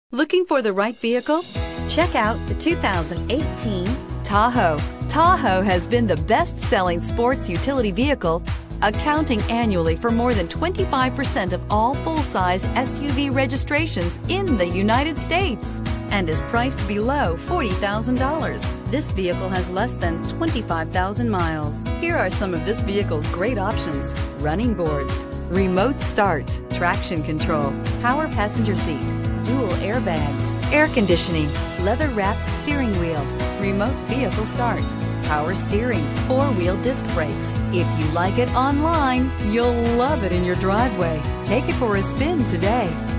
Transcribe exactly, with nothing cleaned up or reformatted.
Looking for the right vehicle? Check out the two thousand eighteen Tahoe. Tahoe has been the best-selling sports utility vehicle, accounting annually for more than twenty-five percent of all full-size S U V registrations in the United States, and is priced below forty thousand dollars. This vehicle has less than twenty-five thousand miles. Here are some of this vehicle's great options: running boards, remote start, traction control, power passenger seat, dual airbags, air conditioning, leather-wrapped steering wheel, remote vehicle start, power steering, four-wheel disc brakes. If you like it online, you'll love it in your driveway. Take it for a spin today.